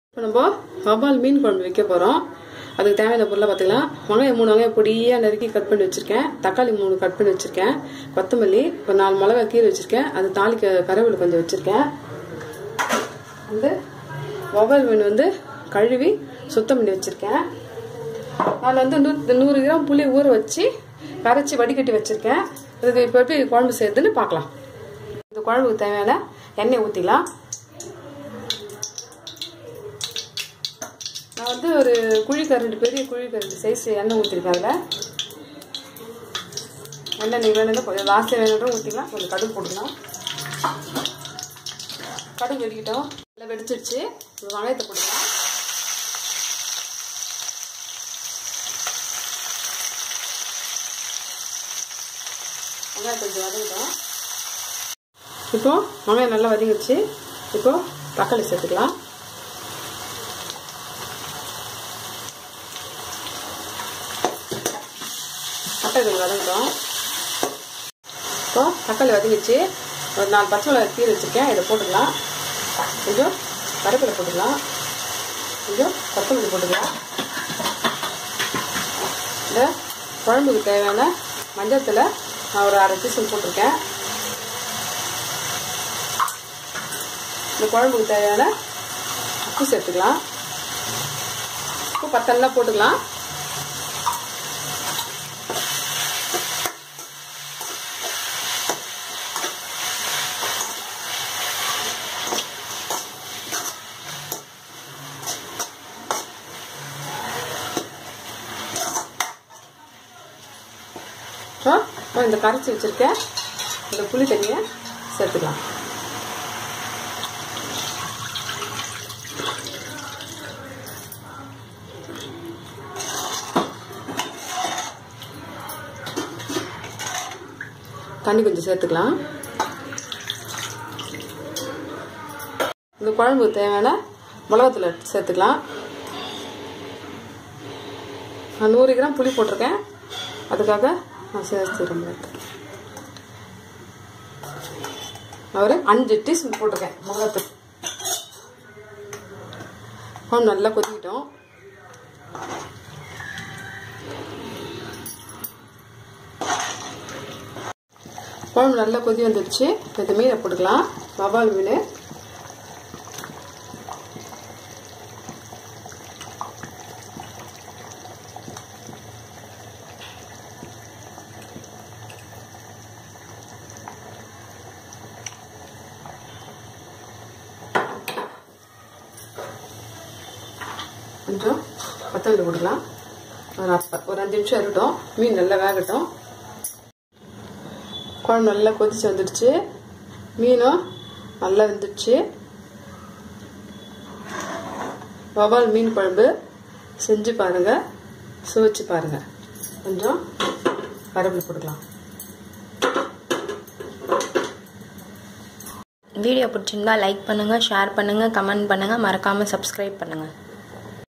இப்போ நம்ம வவ்வால் மீன் குழம்பு வைக்க போகிறோம். அதுக்கு தேவையான பொருளை பார்த்துக்கலாம். வெங்காயம் 3 வெங்காயம் பொடியாக நறுக்கி கட் பண்ணி வச்சுருக்கேன். தக்காளி 3 கட் பண்ணி வச்சுருக்கேன். கொத்தமல்லி ஒரு 4 மிளகா கீரை வச்சுருக்கேன். அது தாளிக்க கருவேப்பிலை கொஞ்சம் வச்சுருக்கேன். வவ்வால் மீன் கழுவி சுத்தம் பண்ணி வச்சுருக்கேன். நான் 100 கிராம் புளி ஊற வச்சு கரைச்சி வடிகட்டி வச்சுருக்கேன். இதுக்கு இப்போ எப்படி குழம்பு செய்யறதுன்னு பார்க்கலாம். இந்த குழம்புக்கு தேவையான எண்ணெய் ஊற்றிக்கலாம். நான் ஒரு குழிக்கரண்டி பெரிய குழிக்கரண்டி சைஸ் எண்ணெய் ஊற்றிருக்கேன். அதில் எண்ணெய் நீங்கள் வேணும் கொஞ்சம் லாஸ்ட்டாக வேணும் ஊற்றிக்கலாம். கொஞ்சம் கடுகு போட்டுக்கலாம். கடுகு வெடிக்கிட்டோம். நல்லா வெடிச்சிடுச்சு. வெங்காயத்தை போட்டுக்கலாம். வெங்காயம் கொஞ்சம் வதங்கிட்டோம். இப்போ வெங்காயம் நல்லா வதங்கிடுச்சு. இப்போ தக்காளி சேர்த்துக்கலாம். தக்காளி வதங்கிட்டோம். இப்போ தக்காளி வதங்கிடுச்சு. ஒரு 4 பச்சை மிளகாய் கீரை வச்சுருக்கேன். இதை போட்டுக்கலாம். கொஞ்சம் கருவேப்பிலை போட்டுக்கலாம். கொஞ்சம் கொத்தமல்லி போட்டுக்கலாம். இந்த குழம்புக்கு தேவையான மஞ்சத்தூளை நான் ஒரு 1/2 டீஸ்பூன் போட்டிருக்கேன். இந்த குழம்புக்கு தேவையான உப்பு சேர்த்துக்கலாம். உப்பு பத்தெல்லாம் போட்டுக்கலாம். இந்த கரைச்சி வச்சிருக்கேன் இந்த புளி தண்ணியை சேர்த்துக்கலாம். தண்ணி கொஞ்சம் சேர்த்துக்கலாம். இந்த குழம்புக்கு தேவையான மிளகாத்தூள் சேர்த்துக்கலாம். நான் 100 கிராம் புளி போட்டிருக்கேன். அதுக்காக நான் சேர்த்துக்கிறேன். ஒரு 5 டீஸ்பூன் போட்டிருக்கேன் மிளகாத்தூள். குழம்பு நல்லா கொதிக்கிட்டோம். குழம்பு நல்லா கொதி வந்துடுச்சு. இந்த மீனை போட்டுக்கலாம். வவ்வால் மீன் கொஞ்சம் கொத்தமல்லி போட்டுக்கலாம். ஒரு 5 நிமிஷம் இருக்கட்டும். மீன் நல்லா வேகட்டும். குழம்பு நல்லா கொதிச்சு வந்துடுச்சு. மீனும் நல்லா வெந்துடுச்சு. வவ்வால் மீன் குழம்பு செஞ்சு பாருங்க, சுவைச்சு பாருங்க. கொஞ்சம் கருவேப்பிலை போட்டுக்கலாம். வீடியோ பிடிச்சிருந்தா லைக் பண்ணுங்க, ஷேர் பண்ணுங்க, கமெண்ட் பண்ணுங்க, மறக்காம சப்ஸ்கிரைப் பண்ணுங்க.